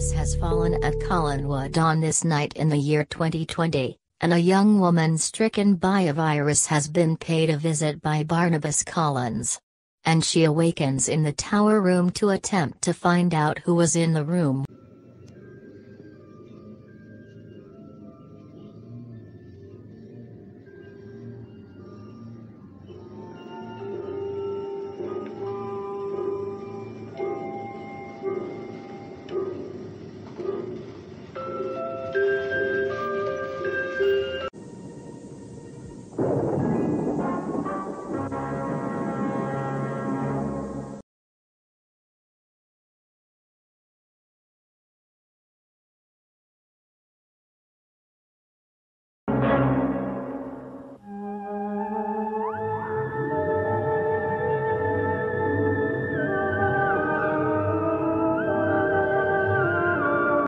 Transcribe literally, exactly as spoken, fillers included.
darkness has fallen at Collinwood on this night in the year twenty twenty, and a young woman stricken by a virus has been paid a visit by Baranabas Collins. And she awakens in the tower room to attempt to find out who was in the room.